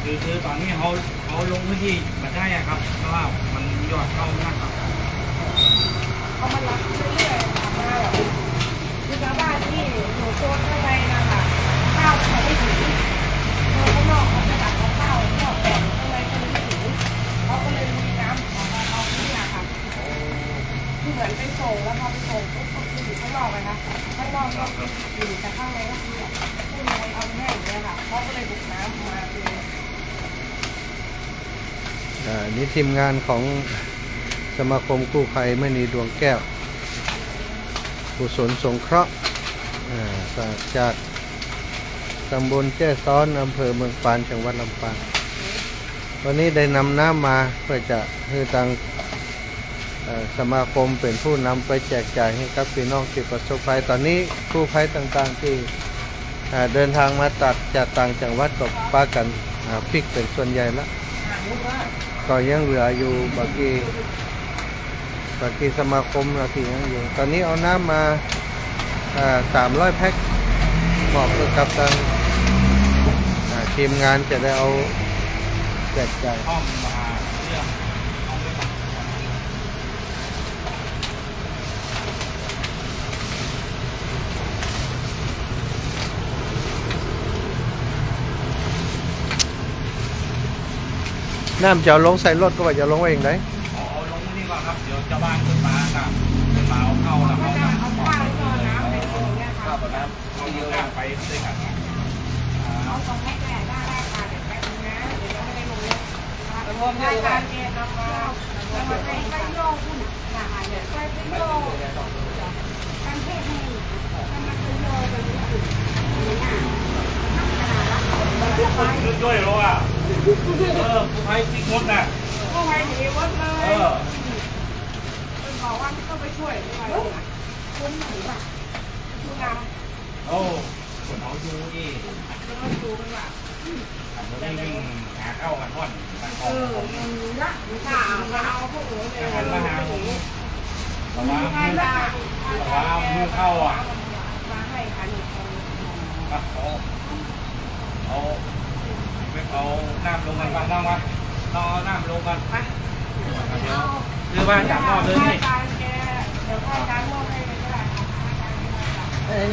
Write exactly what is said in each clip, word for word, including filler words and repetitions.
คือคือตอนนี้เขาเขาลงพื้นที่มาได้ครับเพราะว่ามันยอดเข้ามากครับเขามารับเรื่อยๆมาแบบคือชาวบ้านที่อยู่โซนข้างในนะคะข้าวเขาไม่ถึงข้างนอกเขาจะตัดข้าวข้าวก่อนข้างในเขาไม่ถึงเขาก็เลยมีน้ำของเขาที่นี่ค่ะคือเหมือนไปส่งแล้วพอไปส่งปุ๊บก็คืออยู่ข้างนอกเลยค่ะข้างนอกก็อยู่แต่ข้างในก็คือข้างในเอาแห้งเลยค่ะเขาก็เลยบุกน้ำมาเลยอ่านี่ทีมงานของสมาคมกู้ภัยมณีดวงแก้วกุศลสงเคราะห์จากตำบลแจ้ซ้อนอำเภอเมืองปานจังหวัดลำปางวันนี้ได้นำน้ำมาเพื่อจะให้ทางสมาคมเป็นผู้นำไปแจกจ่ายให้กับพี่น้องที่ประสบภัยตอนนี้กู้ภัยต่างๆที่เดินทางมาตัดจากต่างจังหวัดกับป้ากันพลิกเป็นส่วนใหญ่แล้วก็ยังเหลืออยู่บางทีบางทีสมาคมเราที่ยังอยู่ตอนนี้เอาน้ำมาสามร้อยแพ็คบอกกับทางทีมงานจะได้เอาแจกจ่ายน้ำจะลงใส่รถก็ว่าจะลงไว้อย่างไรเอาลงนี่ก่อนครับเดี๋ยวเจ้าบ้านขึ้นมาครับขึ้นมาเอาเข้าแล้วเขาเอาข้าวเอาน้ำไปอย่างเงี้ยค่ะข้าวกับน้ำเอาเยอะไปด้วยกันเอาสองแพ็คได้ได้ค่ะเดี๋ยวแพ็คนึงนะเดี๋ยวไม่ได้ลงเลยรวมได้การเกณฑ์นำมาแล้วมาให้ไปโยกคุณนะคะเดี๋ยวไปไปโยกการเทศให้ทำมาเป็นโยกแบบนี้คุณด้วยหรออ่ะเออผู้ภัยที่งดน่ะผู้ภัยหนีวัดเลยเออเป็นบอกว่าไม่ต้องไปช่วยด้วยนะคุณหนีป่ะคุณนำโอ้คนเขาดูดิเขาดูมันว่าขับรถวิ่งหาเข้ากันท่อนเออละข่าวมาเอาพวกหนูเนี่ยมาหาผมแต่ว่าแต่ว่ามือเข้าอ่ะมาให้คันเขาเอาเอาน้ำลงกันบ้างบ้างวะต้องเอาน้ำลงกันไปหรือว่าจับรอบเลยนี่เดี๋ยวพ่อการมอบให้ก็ได้เอ้ย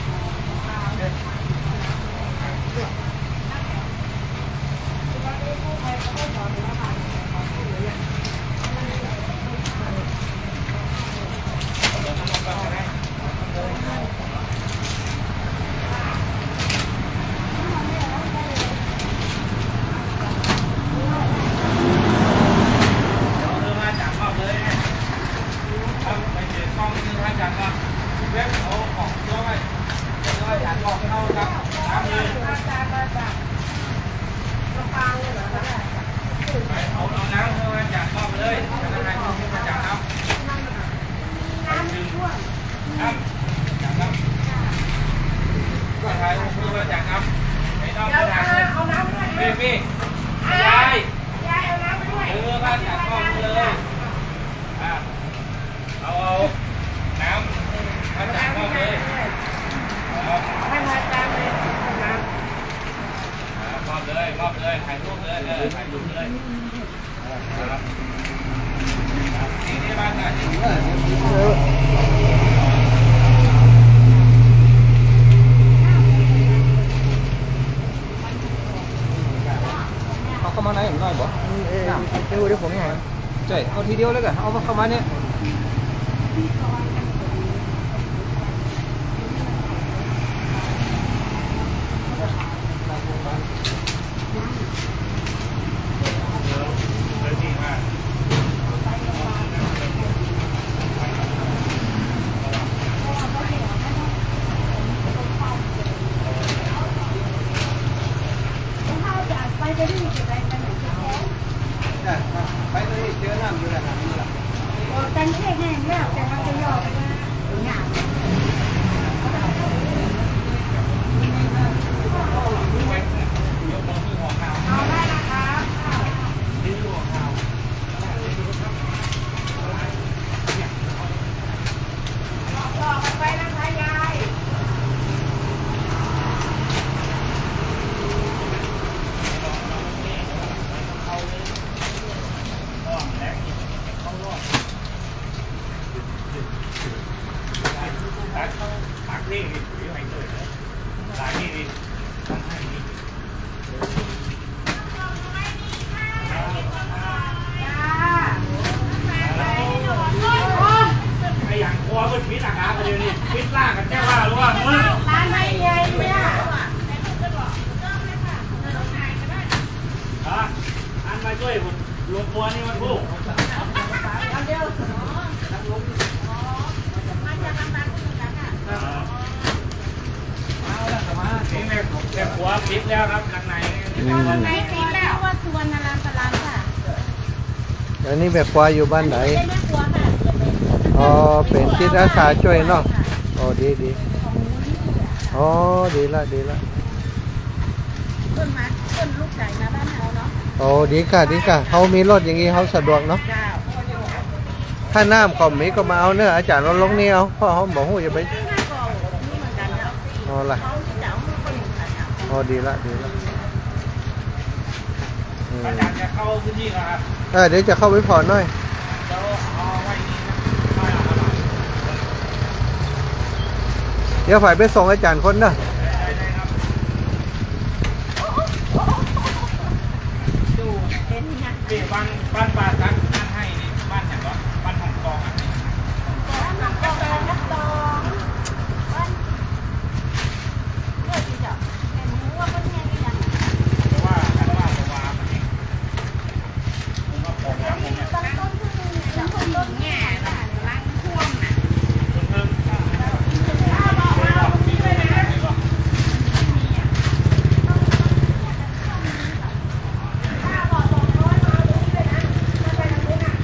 พี่ยายยายเอาน้ำไปด้วยเออมาจากกล้องเลยอ่ะเอาเอาน้ำมาจากกล้องเลยให้มาตามเลยน้ำมอบเลยมอบเลยถ่ายรูปเลยเออถ่ายรูปเลยครับนี่นี่บ้านไหนเข้ามาไหนหน่อยบ่เออเดี๋ยวเดี๋ยวผมยังไงใช่เอาทีเดียวเลยกันเอาเข้ามาเนี่ยไปเลยเจอน้ำอยู่แล้วครับนี่แหละกันเทศแห้งแล้วแต่เราจะย่อไปว่าหนาเอาได้นะคะต่อไปนะคะยายรวมตัวนี่มันพูดอันเดียวอ๋อมาจากทางนั้นเหมือนกันอ่ะนี่แม่แม่ผัวคิดแล้วครับข้างในคนไหนตีแล้วว่าสวนนาราสลามค่ะอันนี้แบบควายอยู่บ้านไหนเป็นแม่ครัวค่ะอ๋อเป็นจิตอาสาช่วยเนาะอ๋อดีดีอ๋อดีละดีละต้นไม้ต้นลูกไก่มาบ้านเราเนาะโอ้ดีค่ะดีค่ะเขามีรถอย่างงี้เขาสะดวกเนาะเจ้าถ้าน้ำเขามีก็มาเอาเนื้ออาจารย์เราลงนี่เอาเพราะเขาบอกหูอย่าไปที่หน้าก่อนี่เหมือนกันเนาะอ๋อละเขาเจ้าไม่ค่อยเหมือนกันเนาะอ๋อดีละดีละอืมอาจารย์จะเข้าพื้นที่แล้วครับเออเดี๋ยวจะเข้าไปผ่อนหน่อยเดี๋ยวเอาไว้นี่นะไม่เอาครับเดี๋ยวฝ่ายไปส่งอาจารย์คนเนอะได้ได้ครับดูเป็นไงที่บ้านบ้านป่าสักนั่นให้นี่บ้านไหนวะบ้านของกองอ่ะบ้านหลังก็เป็นนักตองบ้านเพื่อที่จะเป็นรู้ว่าเป็นยังไงกันเพราะว่าท่านว่าผมว่ามันเองผมว่าผมนะผมเนี่ยต้นต้นคือต้นต้นแง่น่ะรังท่วมน่ะเพิ่งเพิ่งถ้าบอกว่าเราไม่ได้นะ ถ้าบอกบอกร้อยมาดูเลยนะถ้าไปทางนู้นอ่ะ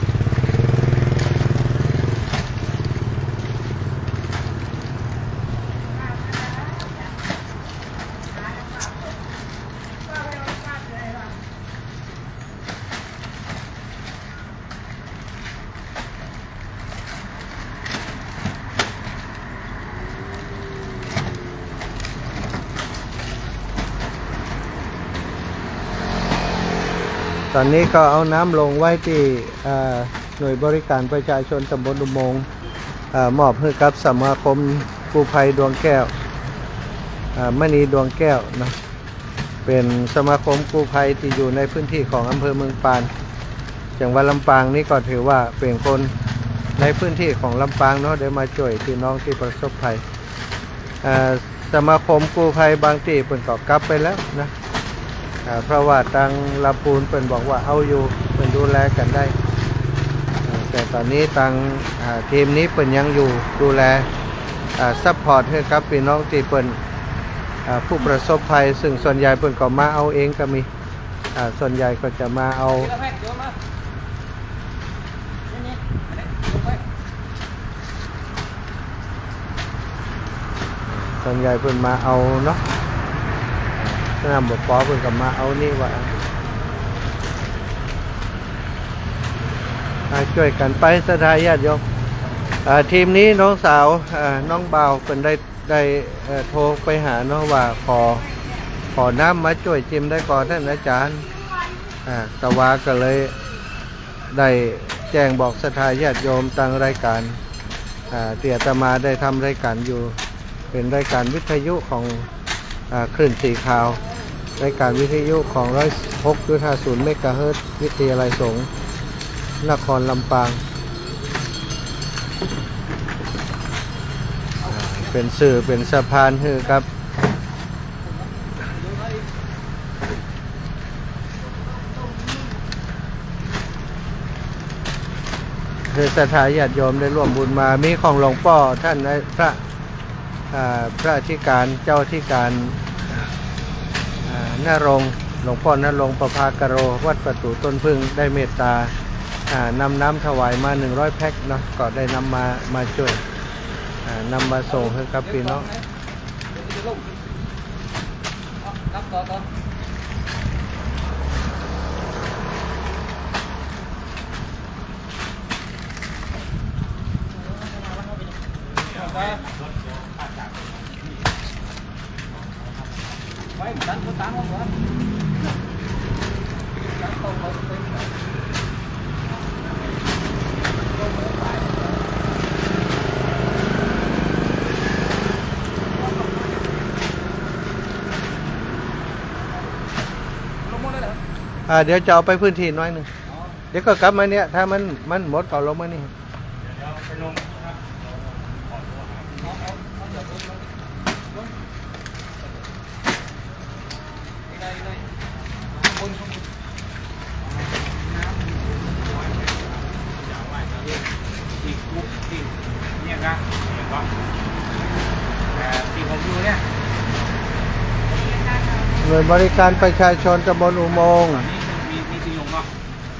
ตอนนี้ก็เอาน้ำลงไว้ที่อ่าหน่วยบริการประชาชนตำบลอุโมงค์อ่ามอบให้กับสมาคมกู้ภัยดวงแก้วอ่ามณีดวงแก้วนะเป็นสมาคมกู้ภัยที่อยู่ในพื้นที่ของอำเภอเมืองปานจังหวัดลำปางนี่ก็ถือว่าเป็นคนในพื้นที่ของลำปางเนาะได้มาช่วยพี่น้องที่ประสบภัยอ่าสมาคมกู้ภัยบางที่เปิดก็กลับไปแล้วนะอ่าเพราะว่าทางลำพูนเปิ่นบอกว่าเอาอยู่เปิ่นดูแลกันได้อ่าแต่ตอนนี้ทางอ่าทีมนี้เปิ่นยังอยู่ดูแลอ่าซัพพอร์ตให้กับพี่น้องที่เปิ่นอ่าผู้ประสบภัยซึ่งส่วนใหญ่เปิ่นก็มาเอาเองก็มีอ่าส่วนใหญ่ก็จะมาเอาส่วนใหญ่เปิ่นมาเอาเนาะสนามบกปอเปิ่นก็มาเอานี่ว่าอ่าช่วยกันไปสถานญาติโยมอ่าทีมนี้น้องสาวอ่าน้องบ่าวเปิ่นได้ได้เอ่อโทรไปหาเนาะว่าขอขอน้ำมาช่วยจิมได้ก่อนท่านอาจารย์อ่าตะวาก็เลยได้แจ้งบอกสถานญาติโยมตั้งรายการอ่าที่อาตมาได้ทำรายการอยู่เป็นรายการวิทยุของอ่าคลื่นสีขาวรายการวิทยุของร้อยหกจุดห้าศูนย์เมกะเฮิรตซ์วิทยาลัยสงฆ์นครลำปางอ่าเป็นสื่อเป็นสะพานคือครับคือสถานญาติโยมได้ร่วมบุญมามีของหลวงพ่อท่านได้พระอ่าพระอธิการเจ้าอธิการอ่านรงค์หลวงพ่อนรงค์ประภากโรวัดประตูต้นพึ่งได้เมตตาอ่านำน้ำถวายมาหนึ่งร้อยแพ็คเนาะก็ได้นำมามาช่วยอ่านำมาส่งให้กับพี่น้องอ่าเดี๋ยวจะเอาไปพื้นที่น้อยหนึ่งเดี๋ยวก็กลับมาเนี่ยถ้ามันมันหมดก็ลงมานี่เดี๋ยวไปลงนะครับขอตัวหาเหน่วยบริการประชาชนตำบลอุโมงค์มีมีสีลงเนาะ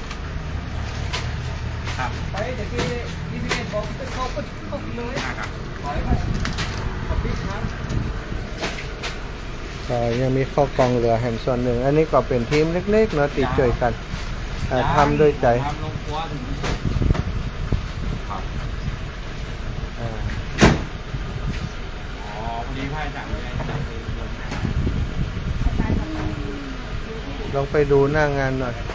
ครับไปเดี๋ยวที่ที่พี่เอ็นบอกจะเข้าปุ๊บเข้าเลยครับถอยไปขอบพี่ครับก็ยังมีข้อกองเหลือแห่งส่วนหนึ่ง อันนี้ก็เป็นทีมเล็กๆเนาะติดช่วยกันอ่าทำด้วยใจทำลงครัวถึงที่สุดครับอ่าอ๋อพอดีพ่ายจังเลยจังเลยลองไปดูหน้างานหน่อย